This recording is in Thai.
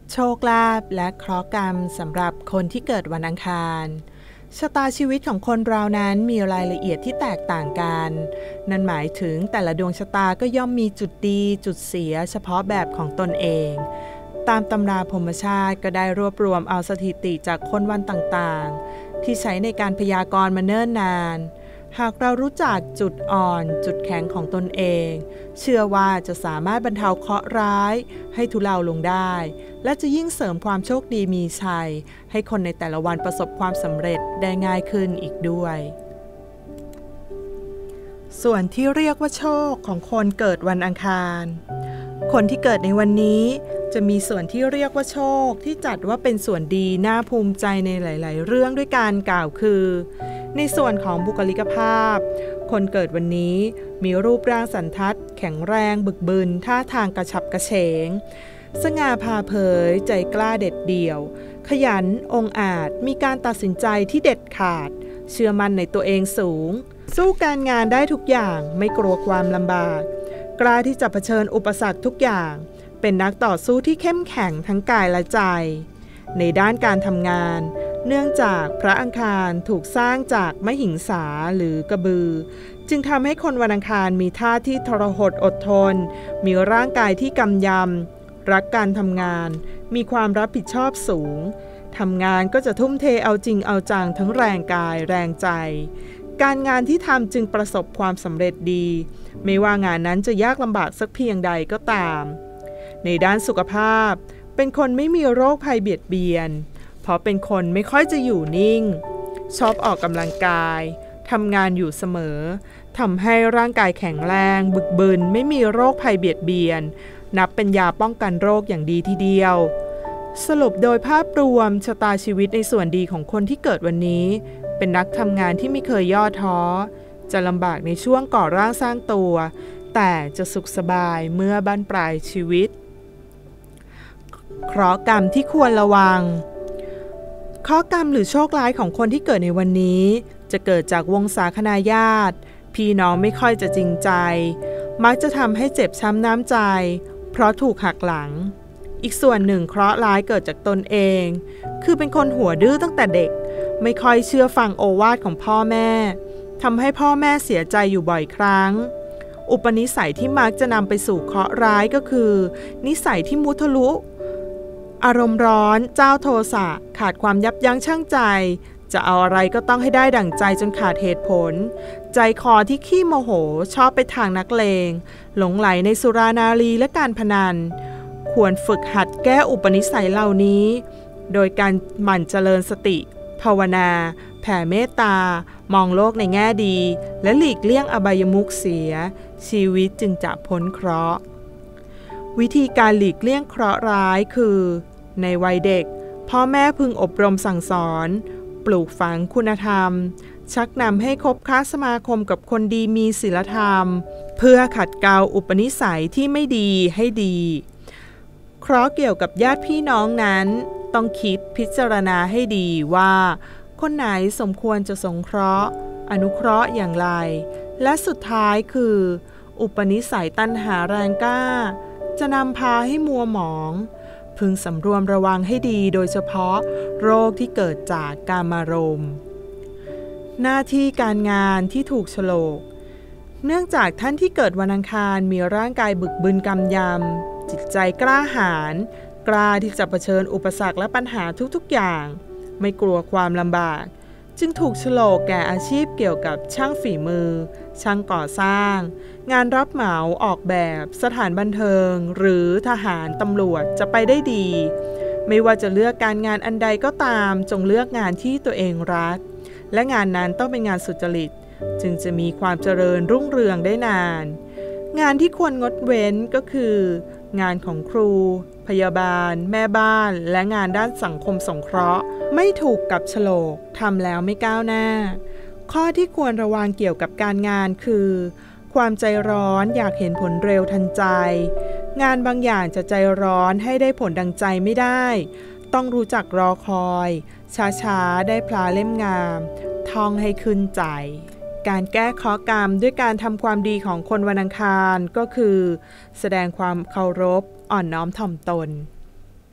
โชคลาภและเคราะห์กรรมสำหรับคนที่เกิดวันอังคารชะตาชีวิตของคนเรานั้นมีรายละเอียดที่แตกต่างกันนั่นหมายถึงแต่ละดวงชะตาก็ย่อมมีจุดดีจุดเสียเฉพาะแบบของตนเองตามตำราพรหมชาติก็ได้รวบรวมเอาสถิติจากคนวันต่างๆที่ใช้ในการพยากรณ์มาเนิ่นนานหากเรารู้จักจุดอ่อนจุดแข็งของตนเองเชื่อว่าจะสามารถบรรเทาเคราะห์ร้ายให้ทุเลาลงได้และจะยิ่งเสริมความโชคดีมีชัยให้คนในแต่ละวันประสบความสำเร็จได้ง่ายขึ้นอีกด้วยส่วนที่เรียกว่าโชคของคนเกิดวันอังคารคนที่เกิดในวันนี้จะมีส่วนที่เรียกว่าโชคที่จัดว่าเป็นส่วนดีน่าภูมิใจในหลายๆเรื่องด้วยการกล่าวคือในส่วนของบุคลิกภาพคนเกิดวันนี้มีรูปร่างสันทัดแข็งแรงบึกบึนท่าทางกระฉับกระเฉงสง่าผ่าเผยใจกล้าเด็ดเดี่ยวขยันองอาจมีการตัดสินใจที่เด็ดขาดเชื่อมั่นในตัวเองสูงสู้การงานได้ทุกอย่างไม่กลัวความลำบากกล้าที่จะเผชิญอุปสรรคทุกอย่างเป็นนักต่อสู้ที่เข้มแข็งทั้งกายและใจในด้านการทำงานเนื่องจากพระอังคารถูกสร้างจากมหิงสาหรือกระบือจึงทำให้คนวันอังคารมีท่าที่ทรหดอดทนมีร่างกายที่กำยำรักการทำงานมีความรับผิดชอบสูงทำงานก็จะทุ่มเทเอาจริงเอาจังทั้งแรงกายแรงใจการงานที่ทำจึงประสบความสำเร็จดีไม่ว่างานนั้นจะยากลำบากสักเพียงใดก็ตามในด้านสุขภาพเป็นคนไม่มีโรคภัยเบียดเบียนเพราะเป็นคนไม่ค่อยจะอยู่นิ่งชอบออกกำลังกายทำงานอยู่เสมอทำให้ร่างกายแข็งแรงบึกบึนไม่มีโรคภัยเบียดเบียนนับเป็นยาป้องกันโรคอย่างดีทีเดียวสรุปโดยภาพรวมชะตาชีวิตในส่วนดีของคนที่เกิดวันนี้เป็นนักทำงานที่ไม่เคยย่อท้อจะลำบากในช่วงก่อร่างสร้างตัวแต่จะสุขสบายเมื่อบั้นปลายชีวิตเคราะห์กรรมที่ควรระวังเคราะห์กรรมหรือโชคร้ายของคนที่เกิดในวันนี้จะเกิดจากวงศาคณาญาติพี่น้องไม่ค่อยจะจริงใจมักจะทำให้เจ็บช้ำน้ำใจเพราะถูกหักหลังอีกส่วนหนึ่งเคราะห์ร้ายเกิดจากตนเองคือเป็นคนหัวดื้อตั้งแต่เด็กไม่ค่อยเชื่อฟังโอวาทของพ่อแม่ทำให้พ่อแม่เสียใจอยู่บ่อยครั้งอุปนิสัยที่มักจะนำไปสู่เคราะห์ร้ายก็คือนิสัยที่มุทะลุอารมณ์ร้อนเจ้าโทสะขาดความยับยั้งชั่งใจจะเอาอะไรก็ต้องให้ได้ดั่งใจจนขาดเหตุผลใจคอที่ขี้โมโหชอบไปทางนักเลงหลงไหลในสุรานารีและการพนันควรฝึกหัดแก้อุปนิสัยเหล่านี้โดยการหมั่นเจริญสติภาวนาแผ่เมตตามองโลกในแง่ดีและหลีกเลี่ยงอบายมุขเสียชีวิตจึงจะพ้นเคราะห์วิธีการหลีกเลี่ยงเคราะห์ร้ายคือในวัยเด็กพ่อแม่พึงอบรมสั่งสอนปลูกฝังคุณธรรมชักนำให้คบค้าสมาคมกับคนดีมีศีลธรรมเพื่อขัดเกลาอุปนิสัยที่ไม่ดีให้ดีเคราะห์เกี่ยวกับญาติพี่น้องนั้นต้องคิดพิจารณาให้ดีว่าคนไหนสมควรจะสงเคราะห์อนุเคราะห์อย่างไรและสุดท้ายคืออุปนิสัยตัณหาแรงกล้าจะนำพาให้มัวหมองพึงสำรวมระวังให้ดีโดยเฉพาะโรคที่เกิดจากกามารมณ์หน้าที่การงานที่ถูกโฉลกเนื่องจากท่านที่เกิดวันอังคารมีร่างกายบึกบึนกำยำจิตใจกล้าหาญกล้าที่จะเผชิญอุปสรรคและปัญหาทุกๆอย่างไม่กลัวความลำบากจึงถูกโฉลกแก่อาชีพเกี่ยวกับช่างฝีมือช่างก่อสร้างงานรับเหมาออกแบบสถานบันเทิงหรือทหารตำรวจจะไปได้ดีไม่ว่าจะเลือกการงานอันใดก็ตามจงเลือกงานที่ตัวเองรักและงานนั้นต้องเป็นงานสุจริตจึงจะมีความเจริญรุ่งเรืองได้นานงานที่ควรงดเว้นก็คืองานของครูพยาบาลแม่บ้านและงานด้านสังคมสงเคราะห์ไม่ถูกกับโฉลกทำแล้วไม่ก้าวหน้าข้อที่ควรระวังเกี่ยวกับการงานคือความใจร้อนอยากเห็นผลเร็วทันใจงานบางอย่างจะใจร้อนให้ได้ผลดังใจไม่ได้ต้องรู้จักรอคอยช้าๆได้พลาเล่มงามท่องให้ขึ้นใจการแก้เคราะห์กรรมด้วยการทำความดีของคนวันอังคารก็คือแสดงความเคารพอ่อนน้อมถ่อมตน